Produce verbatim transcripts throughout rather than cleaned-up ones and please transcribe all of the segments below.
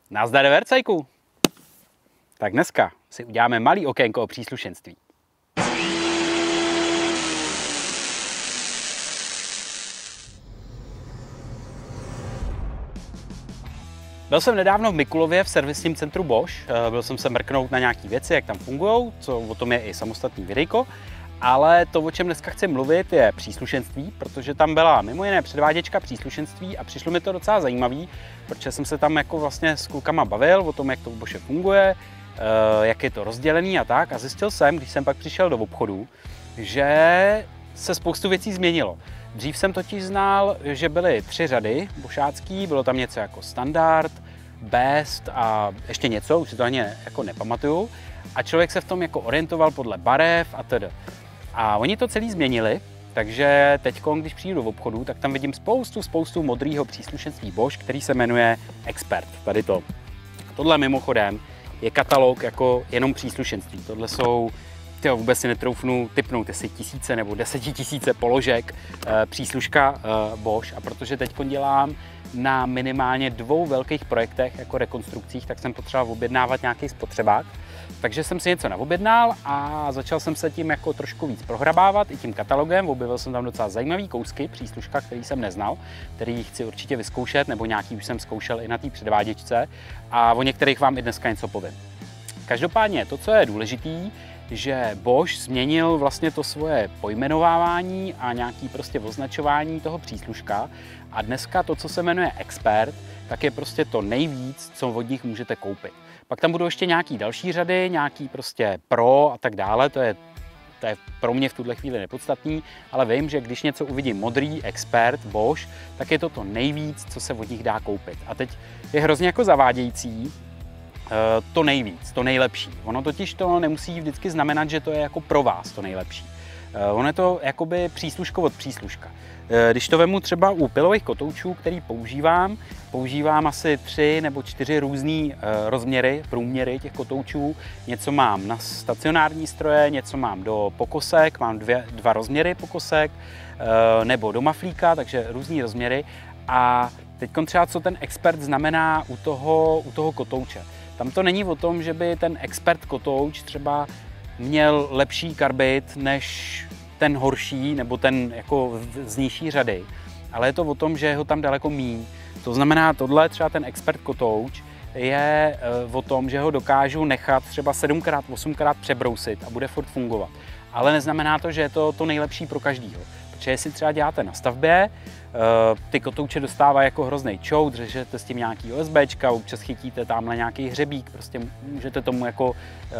Nazdar Vercajku! Tak dneska si uděláme malý okénko o příslušenství. Byl jsem nedávno v Mikulově v servisním centru Bosch. Byl jsem se mrknout na nějaké věci, jak tam fungují, co o tom je i samostatný videjko. Ale to, o čem dneska chci mluvit, je příslušenství, protože tam byla mimo jiné předváděčka příslušenství a přišlo mi to docela zajímavý, protože jsem se tam jako vlastně s klukama bavil o tom, jak to v Bosche funguje, jak je to rozdělený a tak. A zjistil jsem, když jsem pak přišel do obchodu, že se spoustu věcí změnilo. Dřív jsem totiž znal, že byly tři řady bošácký, bylo tam něco jako standard, best a ještě něco, už si to ani jako nepamatuju. A člověk se v tom jako orientoval podle barev a tedy. A oni to celý změnili, takže teď, když přijdu do obchodu, tak tam vidím spoustu, spoustu modrýho příslušenství Bosch, který se jmenuje Expert. Tady to. Tohle mimochodem je katalog jako jenom příslušenství. Tohle jsou, tyjo, vůbec si netroufnu tipnout, jestli tisíce nebo desetitisíce položek e, přísluška e, Bosch. A protože teď dělám na minimálně dvou velkých projektech jako rekonstrukcích, tak jsem potřeboval objednávat nějaký spotřebák. Takže jsem si něco naobjednal a začal jsem se tím jako trošku víc prohrabávat i tím katalogem. Objevil jsem tam docela zajímavý kousky přísluška, který jsem neznal, který chci určitě vyzkoušet, nebo nějaký už jsem zkoušel i na té předváděčce a o některých vám i dneska něco povím. Každopádně to, co je důležitý, že Bosch změnil vlastně to svoje pojmenovávání a nějaký prostě označování toho přísluška a dneska to, co se jmenuje Expert, tak je prostě to nejvíc, co od nich můžete koupit. Pak tam budou ještě nějaký další řady, nějaký prostě Pro a tak dále, to je, to je pro mě v tuhle chvíli nepodstatný, ale vím, že když něco uvidím modrý Expert Bosch, tak je to to nejvíc, co se od nich dá koupit. A teď je hrozně jako zavádějící, to nejvíc, to nejlepší. Ono totiž to nemusí vždycky znamenat, že to je jako pro vás to nejlepší. Ono je to jakoby přísluško od přísluška. Když to vemu třeba u pilových kotoučů, který používám, používám asi tři nebo čtyři různé rozměry, průměry těch kotoučů. Něco mám na stacionární stroje, něco mám do pokosek, mám dvě, dva rozměry pokosek, nebo do maflíka, takže různý rozměry. A teď třeba, co ten Expert znamená u toho, u toho kotouče. Tam to není o tom, že by ten Expert kotouč třeba měl lepší karbid než ten horší nebo ten jako z nižší řady, ale je to o tom, že je ho tam daleko míň. To znamená, tohle třeba ten Expert kotouč je o tom, že ho dokážu nechat třeba sedmkrát, osmkrát přebrousit a bude furt fungovat. Ale neznamená to, že je to to nejlepší pro každýho. Protože jestli třeba děláte na stavbě, ty kotouče dostávají jako hrozný čout, řešete s tím nějaký OSBčka, občas chytíte tamhle nějaký hřebík, prostě můžete tomu jako uh,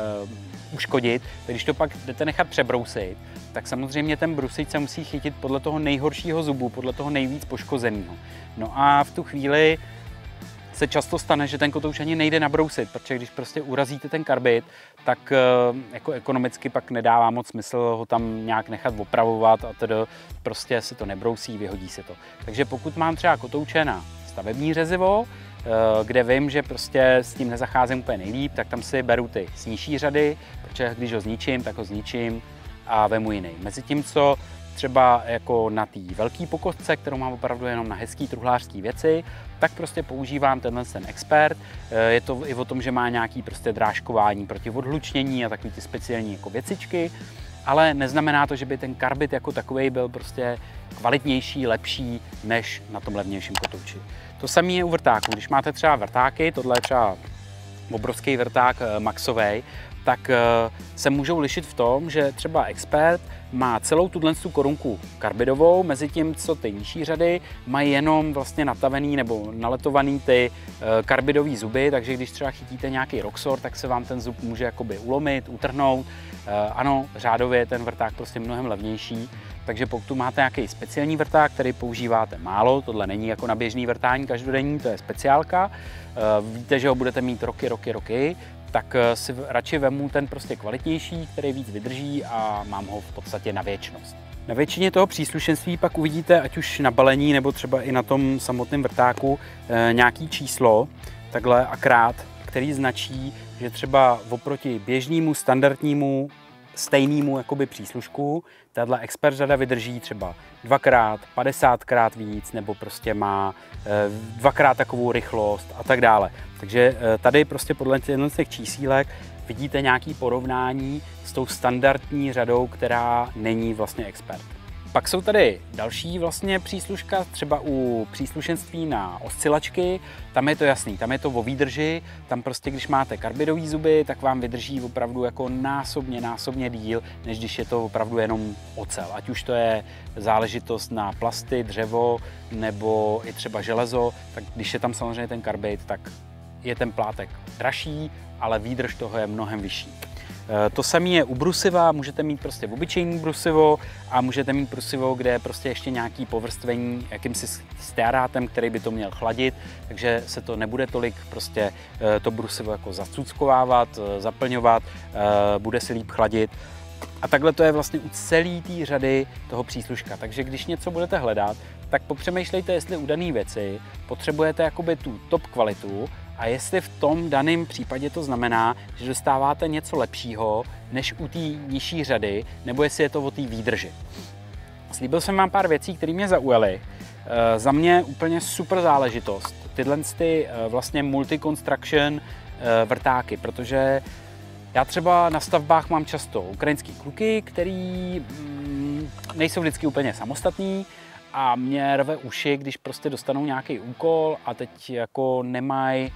uškodit. Tak když to pak jdete nechat přebrousit, tak samozřejmě ten brusič se musí chytit podle toho nejhoršího zubu, podle toho nejvíc poškozeného. No a v tu chvíli se často stane, že ten kotouč ani nejde nabrousit, protože když prostě urazíte ten karbid, tak jako ekonomicky pak nedává moc smysl ho tam nějak nechat opravovat a tedy prostě se to nebrousí, vyhodí se to. Takže pokud mám třeba kotouče na stavební řezivo, kde vím, že prostě s tím nezacházím úplně nejlíp, tak tam si beru ty z nižší řady, protože když ho zničím, tak ho zničím a vemu jiný. Mezitím, co třeba jako na té velké pokosce, kterou mám opravdu jenom na hezký truhlářský věci, tak prostě používám tenhle ten Expert. Je to i o tom, že má nějaký prostě drážkování proti odhlučnění a takový ty speciální jako věcičky, ale neznamená to, že by ten karbid jako takovej byl prostě kvalitnější, lepší než na tom levnějším kotouči. To samé je u vrtáků. Když máte třeba vrtáky, tohle je třeba obrovský vrták maxovej, tak se můžou lišit v tom, že třeba Expert má celou tuhle korunku karbidovou, mezi tím, co ty nižší řady mají jenom vlastně natavený nebo naletovaný ty karbidové zuby, takže když třeba chytíte nějaký Roxor, tak se vám ten zub může jakoby ulomit, utrhnout. Ano, řádově je ten vrták prostě mnohem levnější, takže pokud máte nějaký speciální vrták, který používáte málo, tohle není jako na běžný vrtání každodenní, to je speciálka, víte, že ho budete mít roky, roky, roky, tak si radši vemu ten prostě kvalitnější, který víc vydrží a mám ho v podstatě na věčnost. Na většině toho příslušenství pak uvidíte, ať už na balení nebo třeba i na tom samotném vrtáku, nějaký číslo, takhle akrát, který značí, že třeba oproti běžnému standardnímu stejnému jakoby příslušku. Tahle expert řada vydrží třeba dvakrát, padesátkrát víc, nebo prostě má dvakrát takovou rychlost a tak dále. Takže tady prostě podle těch čísílek vidíte nějaké porovnání s tou standardní řadou, která není vlastně expert. Pak jsou tady další vlastně přísluška, třeba u příslušenství na oscilačky, tam je to jasný, tam je to o výdrži, tam prostě když máte karbidový zuby, tak vám vydrží opravdu jako násobně, násobně díl, než když je to opravdu jenom ocel. Ať už to je záležitost na plasty, dřevo nebo i třeba železo, tak když je tam samozřejmě ten karbid, tak je ten plátek dražší, ale výdrž toho je mnohem vyšší. To samé je u brusiva, můžete mít prostě obyčejný brusivo a můžete mít brusivo, kde je prostě ještě nějaký povrstvení jakýmsi stearátem, který by to měl chladit, takže se to nebude tolik prostě to brusivo jako zacuckovávat, zaplňovat, bude se líp chladit. A takhle to je vlastně u celé té řady toho přísluška. Takže když něco budete hledat, tak popřemýšlejte, jestli u dané věci potřebujete jakoby tu top kvalitu a jestli v tom daném případě to znamená, že dostáváte něco lepšího než u té nižší řady, nebo jestli je to o té výdrži. Slíbil jsem vám pár věcí, které mě zaujaly. E, za mě úplně super záležitost. Tyhle ty e, vlastně multi-construction e, vrtáky, protože já třeba na stavbách mám často ukrajinský kluky, který mm, nejsou vždycky úplně samostatní a mě rve uši, když prostě dostanou nějaký úkol a teď jako nemají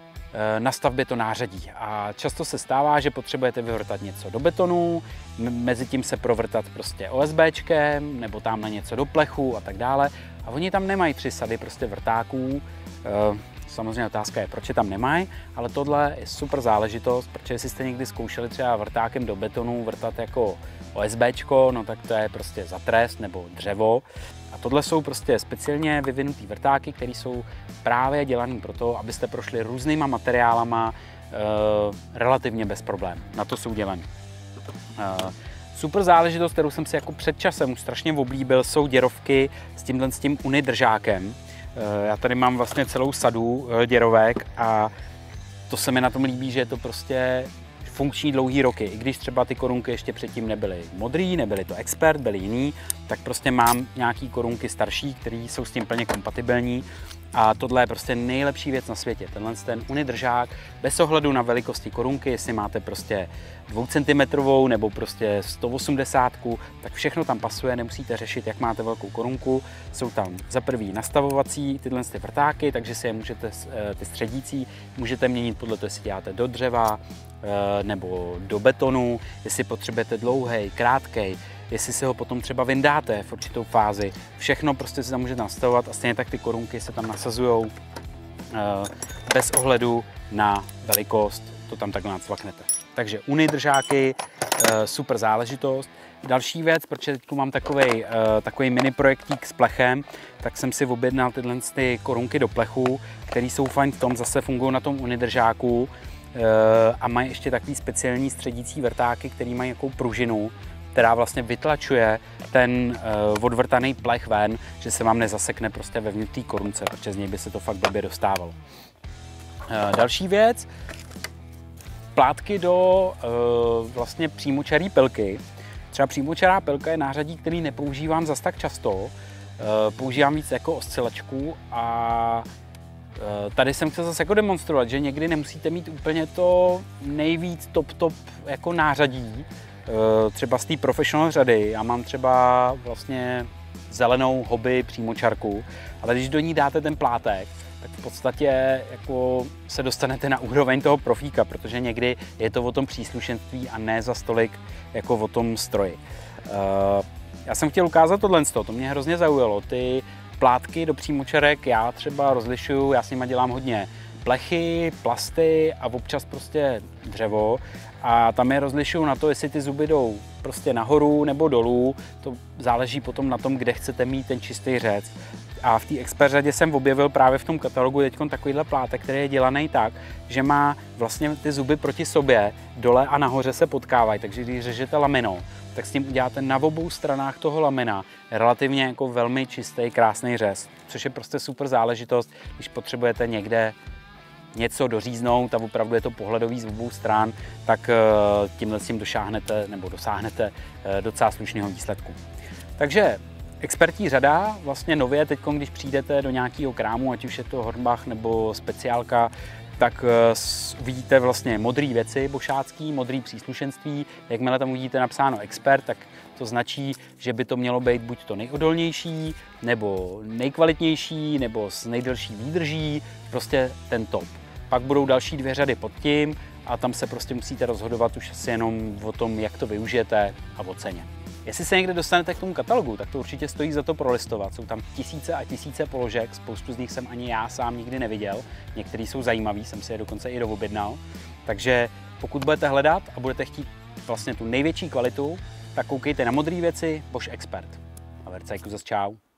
na stavbě to nářadí. A často se stává, že potřebujete vyvrtat něco do betonu, mezi tím se provrtat prostě OSBčkem nebo tam na něco do plechu a tak dále. A oni tam nemají tři sady prostě vrtáků. Samozřejmě otázka je, proč je tam nemají, ale tohle je super záležitost, protože jestli jste někdy zkoušeli třeba vrtákem do betonu vrtat jako OSBčko, no tak to je prostě za trest nebo dřevo. A tohle jsou prostě speciálně vyvinutý vrtáky, které jsou právě dělané pro to, abyste prošli různýma materiálama e, relativně bez problémů. Na to jsou dělané. E, super záležitost, kterou jsem si jako před časem už strašně oblíbil, jsou děrovky s tímhle s tím unidržákem. E, já tady mám vlastně celou sadu děrovek a to se mi na tom líbí, že je to prostě funkční dlouhý roky, i když třeba ty korunky ještě předtím nebyly modrý, nebyly to expert, byly jiný, tak prostě mám nějaký korunky starší, které jsou s tím plně kompatibilní a tohle je prostě nejlepší věc na světě. Tenhle ten unidržák, bez ohledu na velikosti korunky, jestli máte prostě dvoucentimetrovou nebo prostě sto osmdesát, tak všechno tam pasuje, nemusíte řešit, jak máte velkou korunku. Jsou tam za prvý nastavovací tyhle ty vrtáky, takže si je můžete, ty středící, můžete měnit podle toho, jestli děláte do dřeva nebo do betonu, jestli potřebujete dlouhý, krátkej, jestli si ho potom třeba vyndáte v určitou fázi. Všechno prostě si tam můžete nastavovat a stejně tak ty korunky se tam nasazují bez ohledu na velikost, to tam takhle nacvaknete. Takže unidržáky, super záležitost. Další věc, protože tu mám takovej, takový mini projektík s plechem, tak jsem si objednal tyhle ty korunky do plechu, které jsou fajn v tom, zase fungují na tom unidržáku a mají ještě takový speciální středící vrtáky, který mají jakou pružinu, která vlastně vytlačuje ten uh, odvrtaný plech ven, že se vám nezasekne prostě vevnitř té korunce, protože z něj by se to fakt blbě dostávalo. Uh, další věc, plátky do uh, vlastně přímočarý pilky. Třeba přímočará pilka je nářadí, který nepoužívám zas tak často. Uh, používám víc jako oscilačku a uh, tady jsem chtěl zase jako demonstrovat, že někdy nemusíte mít úplně to nejvíc top top jako nářadí, třeba z té professional řady. Já mám třeba vlastně zelenou hobby přímočarku, ale když do ní dáte ten plátek, tak v podstatě jako se dostanete na úroveň toho profíka, protože někdy je to o tom příslušenství a ne za stolik jako o tom stroji. Já jsem chtěl ukázat tohle, to mě hrozně zaujalo. Ty plátky do přímočarek já třeba rozlišuju, já s nima dělám hodně plechy, plasty a občas prostě dřevo a tam je rozlišuju na to, jestli ty zuby jdou prostě nahoru nebo dolů, to záleží potom na tom, kde chcete mít ten čistý řez. A v té expert řadě jsem objevil právě v tom katalogu teď takovýhle plátek, který je dělaný tak, že má vlastně ty zuby proti sobě, dole a nahoře se potkávají, takže když řežete lamino, tak s tím uděláte na obou stranách toho lamina relativně jako velmi čistý, krásný řez, což je prostě super záležitost, když potřebujete někde něco doříznout a opravdu je to pohledový z obou stran, tak tímhle s tím dosáhnete nebo dosáhnete docela slušného výsledku. Takže expertní řada, vlastně nově teď, když přijdete do nějakého krámu, ať už je to Hornbach nebo speciálka, tak vidíte vlastně modré věci bošácký, modré příslušenství. Jakmile tam uvidíte napsáno expert, tak to značí, že by to mělo být buď to nejodolnější, nebo nejkvalitnější, nebo s nejdelší výdrží, prostě ten top. Pak budou další dvě řady pod tím a tam se prostě musíte rozhodovat už asi jenom o tom, jak to využijete a o ceně. Jestli se někde dostanete k tomu katalogu, tak to určitě stojí za to prolistovat. Jsou tam tisíce a tisíce položek, spoustu z nich jsem ani já sám nikdy neviděl. Některý jsou zajímavý, jsem si je dokonce i doobjednal. Takže pokud budete hledat a budete chtít vlastně tu největší kvalitu, tak koukejte na modré věci, Bosch Expert. A vercajku zas čau.